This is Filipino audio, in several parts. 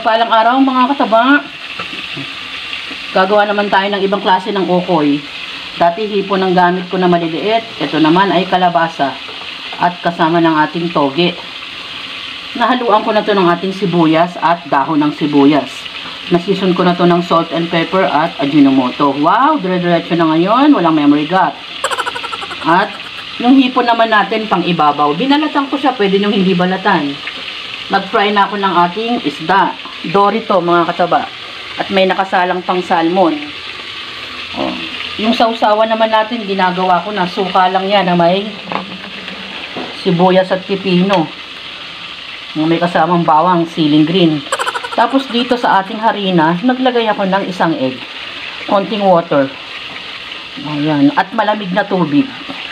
Mapagpalang araw mga kataba. Gagawa naman tayo ng ibang klase ng okoy. Dati hipon ang gamit ko na maliliit. Ito naman ay kalabasa. At kasama ng ating toge. Nahaluan ko na to ng ating sibuyas at dahon ng sibuyas. Nasison ko na to ng salt and pepper at ajinomoto. Wow! Dire-diretso na ngayon. Walang memory gap. At yung hipon naman natin pang ibabaw. Binalatan ko siya. Pwede nyung hindi balatan. Nag-fry na ako ng ating isda. Dory to mga kataba. At may nakasalang pang salmon. Oh. Yung sausawan naman natin, ginagawa ko na suka lang yan na may sibuyas at pipino. May kasamang bawang, siling green. Tapos dito sa ating harina, naglagay ako ng isang egg. Konting water. Ayan. At malamig na tubig.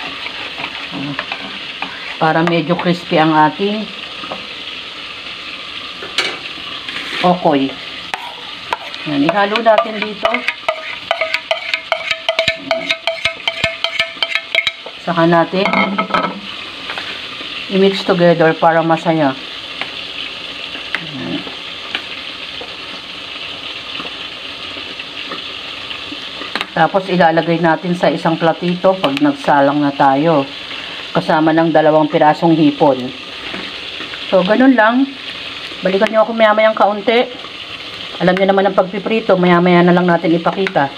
Para medyo crispy ang ating okoy. Ayan. Ihalo natin dito. Saka natin i-mix together para masaya. Tapos ilalagay natin sa isang platito pag nagsalang na tayo. Kasama ng 2 pirasong hipon. So, ganun lang. Balikan nyo ako maya-mayang kaunti. Alam nyo naman ang pagpiprito, maya-maya na lang natin ipakita.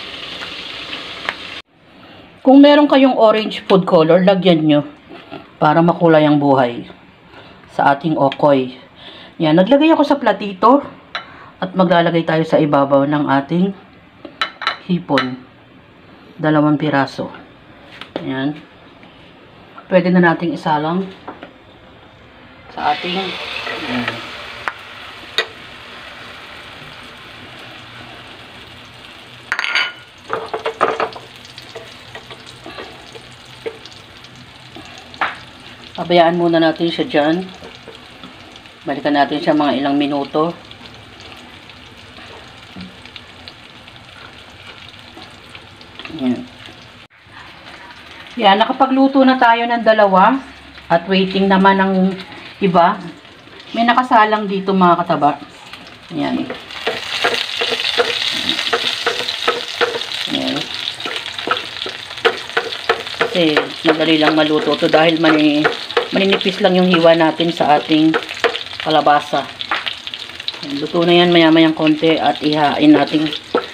Kung meron kayong orange food color, lagyan nyo para makulay ang buhay sa ating okoy. Yan, naglagay ako sa platito at maglalagay tayo sa ibabaw ng ating hipon. 2 piraso. Yan. Pwede na nating isalang sa ating pabayaan muna natin siya dyan. Balikan natin siya mga ilang minuto. Yan, nakapagluto na tayo ng 2 at waiting naman ng iba. May nakasalang dito mga kataba. Yan. Yan. Kasi madali lang maluto to dahil maninipis lang yung hiwa natin sa ating kalabasa. Luto na yan maya-mayang konti at ihain natin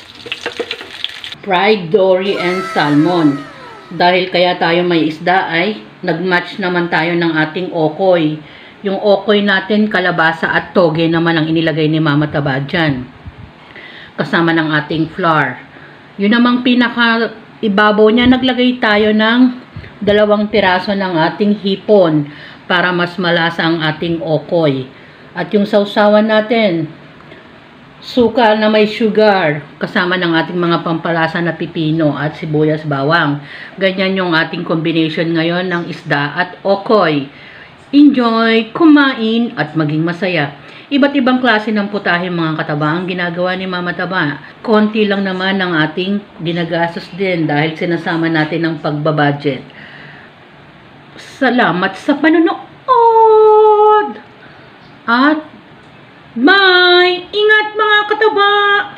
fried dory and salmon. Dahil kaya tayo may isda ay nagmatch naman tayo ng ating okoy. Yung okoy natin, kalabasa at toge naman ang inilagay ni Mama Taba dyan. Kasama ng ating flour. Yun namang pinaka ibabaw niya, naglagay tayo ng 2 piraso ng ating hipon para mas malasa ang ating okoy. At yung sausawan natin, suka na may sugar, kasama ng ating mga pampalasa na pipino at sibuyas bawang. Ganyan yung ating combination ngayon ng isda at okoy. Enjoy, kumain, at maging masaya. Iba't ibang klase ng putahe mga kataba ang ginagawa ni Mama Taba. Konti lang naman ang ating ginagastos din dahil sinasama natin ang pagbabudget. Salamat sa panonood! At bye! Ingat mga kataba!